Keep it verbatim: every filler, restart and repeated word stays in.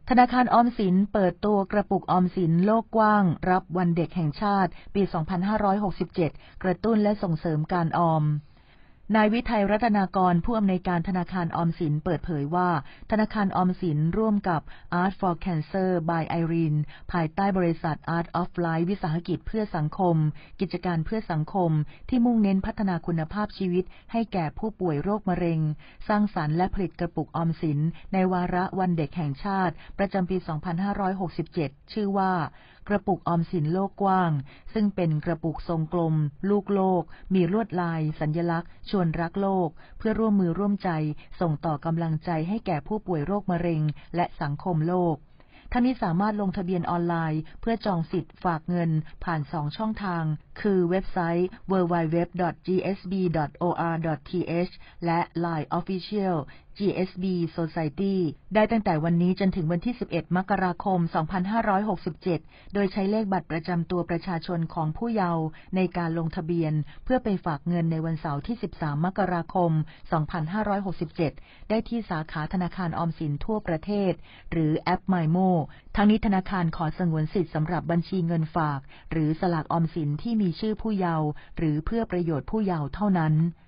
ธนาคารออมสินเปิดตัวกระปุกออมสินโลกกว้างรับวันเด็กแห่งชาติปี สองพันห้าร้อยหกสิบเจ็ด กระตุ้นและส่งเสริมการออมนายวิทัยรัตนากรผู้อำนวยการธนาคารออมสินเปิดเผยว่าธนาคารออมสินร่วมกับ Art for Cancer by Irene ภายใต้บริษัท Art of Life วิสาหกิจเพื่อสังคมกิจการเพื่อสังคมที่มุ่งเน้นพัฒนาคุณภาพชีวิตให้แก่ผู้ป่วยโรคมะเร็งสร้างสรรค์และผลิตกระปุกออมสินในวาระวันเด็กแห่งชาติประจำปี สองพันห้าร้อยหกสิบเจ็ด ชื่อว่ากระปุกออมสินโลกกว้างซึ่งเป็นกระปุกทรงกลมลูกโลกมีลวดลายสัญลักษณ์ชวนรักโลกเพื่อร่วมมือร่วมใจส่งต่อกำลังใจให้แก่ผู้ป่วยโรคมะเร็งและสังคมโลกทั้งนี้สามารถลงทะเบียนออนไลน์เพื่อจองสิทธิ์ฝากเงินผ่านสองช่องทางคือเว็บไซต์ ดับเบิลยู ดับเบิลยู ดับเบิลยู ดอท จี เอส บี ดอท โอ อาร์ ดอท ที เอช และ ไลน์ Official จี เอส บี Society ได้ตั้งแต่วันนี้จนถึงวันที่ สิบเอ็ด มกราคม สองพันห้าร้อยหกสิบเจ็ด โดยใช้เลขบัตรประจำตัวประชาชนของผู้เยาว์ในการลงทะเบียนเพื่อไปฝากเงินในวันเสาร์ที่ สิบสาม มกราคม สองพันห้าร้อยหกสิบเจ็ด ได้ที่สาขาธนาคารออมสินทั่วประเทศหรือแอป MyMo ทั้งนี้ธนาคารขอสงวนสิทธิ์สำหรับบัญชีเงินฝากหรือสลากออมสินที่มีชื่อผู้เยาว์หรือเพื่อประโยชน์ผู้เยาว์เท่านั้น